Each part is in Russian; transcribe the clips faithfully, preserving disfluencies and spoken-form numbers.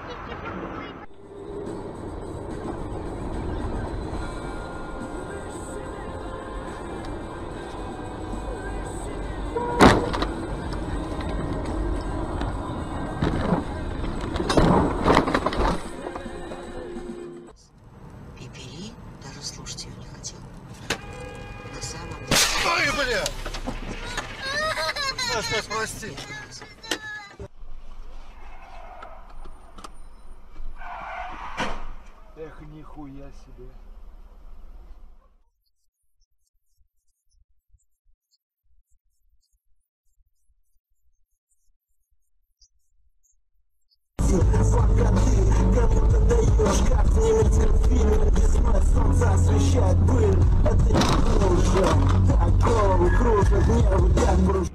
Пипери, даже слушать ее не хотел. На самом деле... Ой, бля! Саш, прости. Эх, нихуя себе. Пока ты кому-то даешь, как в немецком фильме, весной солнце освещает пыль. Это не уже так голову кружит, нервы как бруш.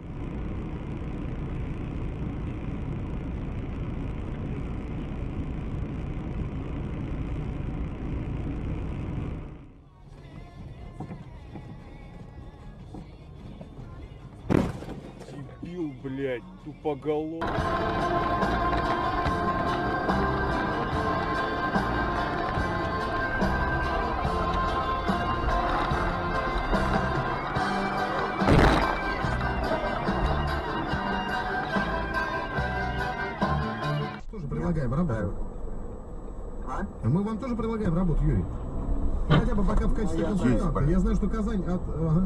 Дебил, блядь, тупоголовый. Тоже предлагаем работу. А? Мы вам тоже предлагаем работу, Юрий. Хотя бы пока в качестве консультанта. Я знаю, что Казань от... Ага.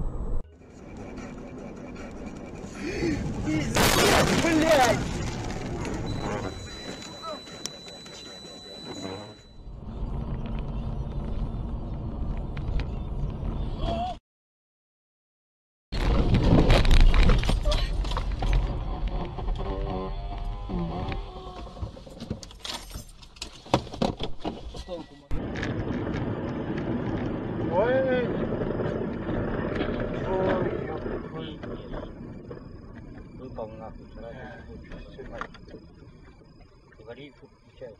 Блядь! Ой! Выпал нахуй, вчера говори, что включай.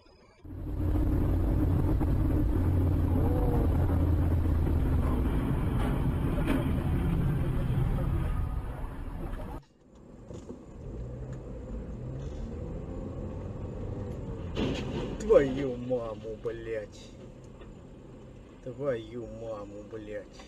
Твою маму, блядь. Твою маму, блядь.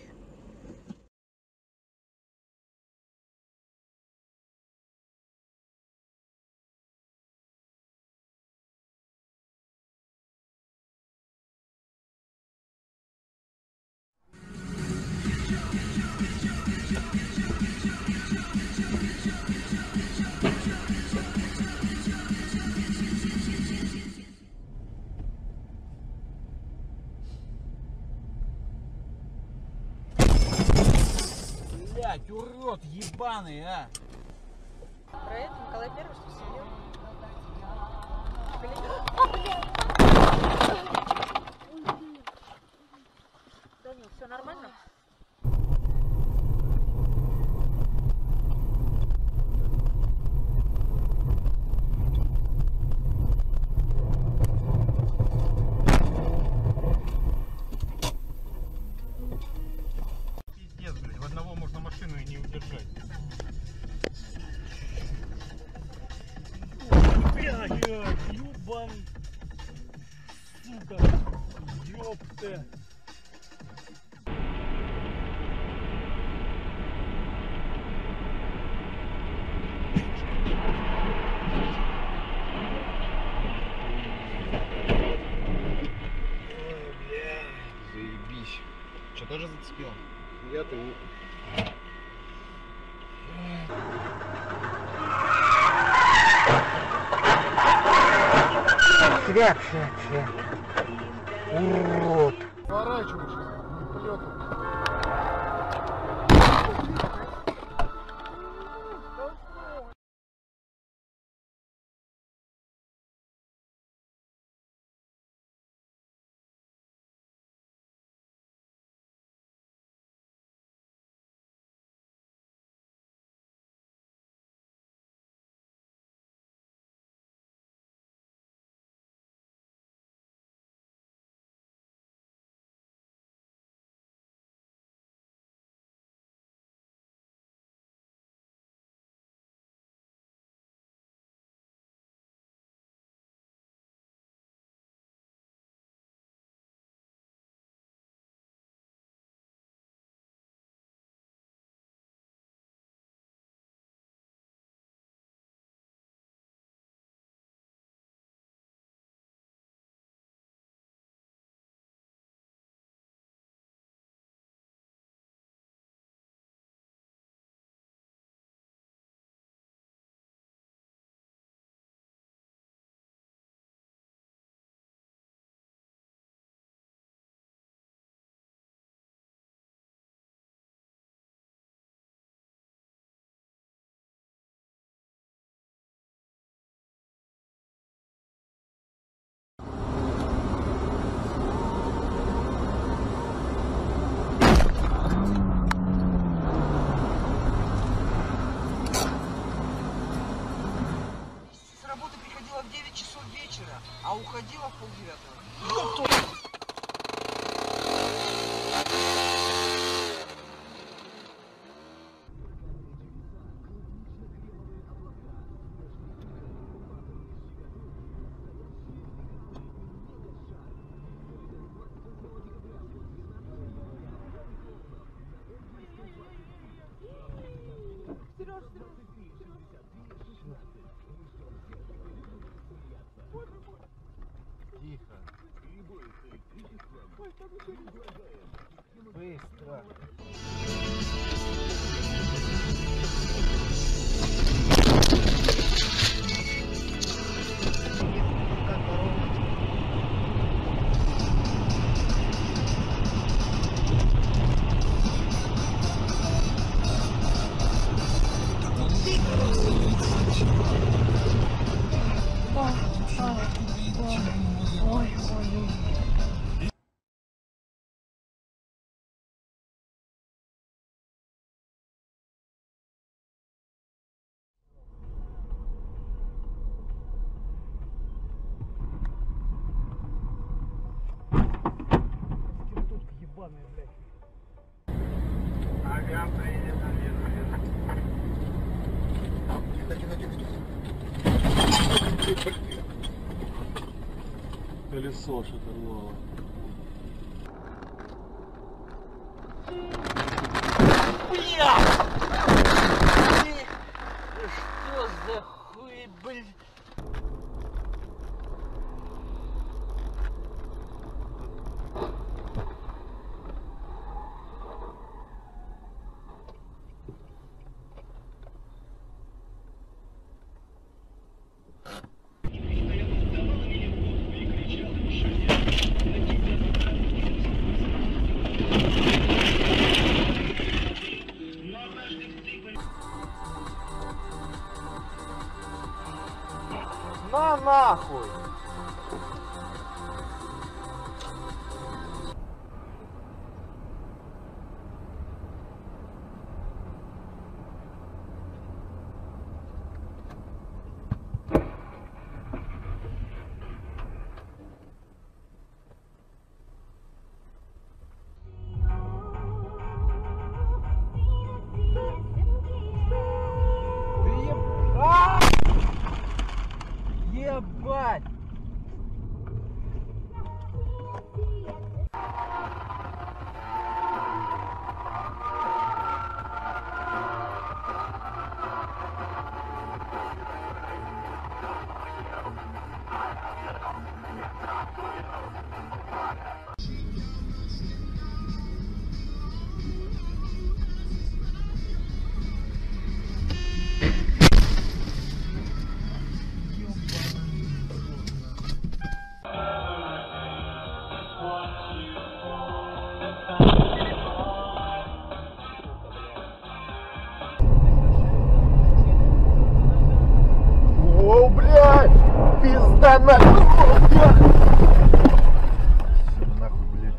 Блядь, урод ебаный, а! Про это Николай Первый, что сидел? Данил, все нормально? Пиздец, блядь, в одного можно машину и не удержать. Блядь, ёбан, сука, ёпта. Заебись. Что, тоже зацепил? Я ты. Свят, свят, свят. Урод. Сворачивайся, полетом. А уходила в полдевятого. Тихо. Быстро. Ебаная, блядь. Авиация едет на вверх. Колесо шатырнуло. Бля! Что за хуй, блядь? На нахуй! Ебать! О, блядь! Пизда нахуй! Нахуй, блядь.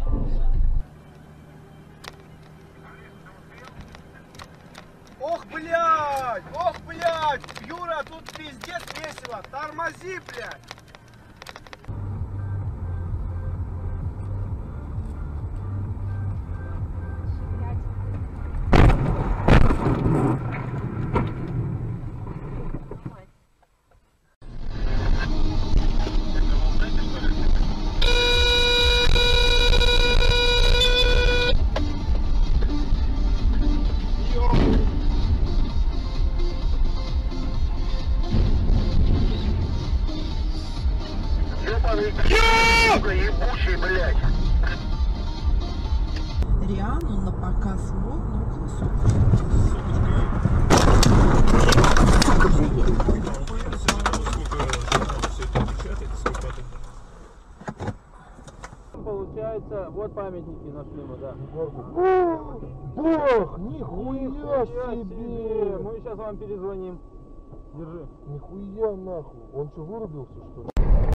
Ох, блядь! Ох, блядь! Юра, тут пиздец весело! Тормози, блядь! Ебучий, блядь! Риану на показ мод, но колесо. Получается, вот памятники нашли мы, да. О, бог, нихуя себе! Мы сейчас вам перезвоним. Держи. Нихуя нахуй. Он что, вырубился, что ли?